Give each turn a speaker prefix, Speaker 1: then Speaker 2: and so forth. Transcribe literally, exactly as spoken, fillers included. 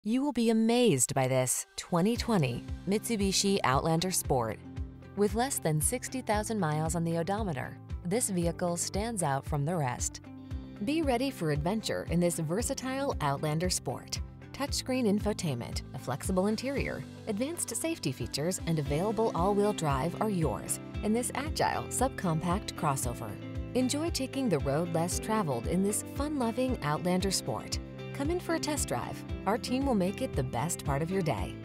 Speaker 1: You will be amazed by this twenty twenty Mitsubishi Outlander Sport. With less than sixty thousand miles on the odometer, this vehicle stands out from the rest. Be ready for adventure in this versatile Outlander Sport. Touchscreen infotainment, a flexible interior, advanced safety features, and available all-wheel drive are yours in this agile subcompact crossover. Enjoy taking the road less traveled in this fun-loving Outlander Sport. Come in for a test drive. Our team will make it the best part of your day.